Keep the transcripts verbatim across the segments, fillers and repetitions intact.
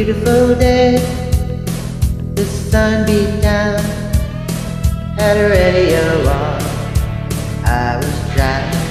beautiful day, the sun beat down, had a radio on, I was driving.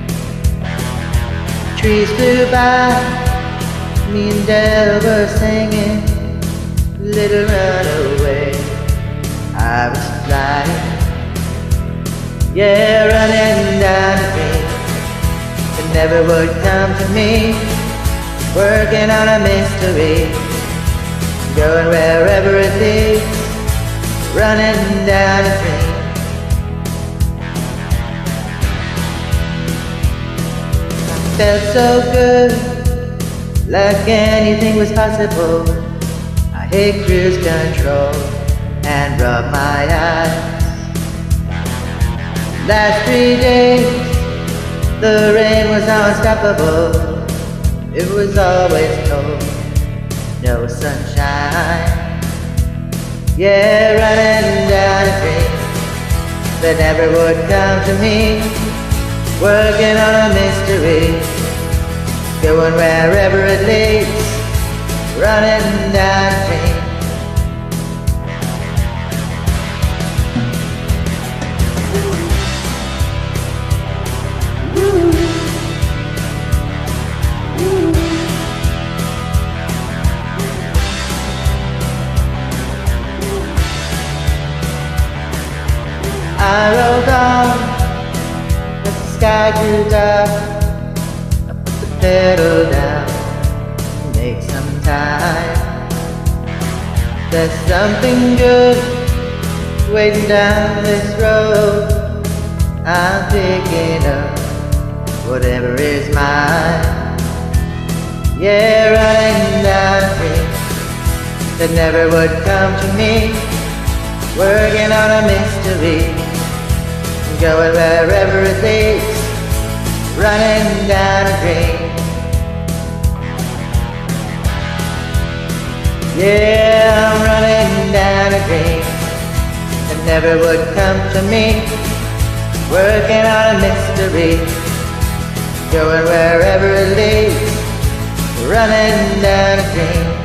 Trees flew by, me and Dell were singing, little runaway, I was flying. Yeah, running down the street, it never would come to me, working on a mystery, going wherever it leads, running down the street. I felt so good, like anything was possible. I hit cruise control and rubbed my eyes. Last three days, the rain was unstoppable. It was always cold, no sunshine. Yeah, running down a dream that never would come to me, working on a mystery, going wherever it leads, running down a dream. I rolled on, as the sky grew dark, I put the pedal down to make some time. There's something good waiting down this road, I'm picking up whatever is mine. Yeah, running down a dream that never would come to me, working on a mystery, going wherever it leads, running down a dream. Yeah, I'm running down a dream that never would come to me, working on a mystery, going wherever it leads, running down a dream.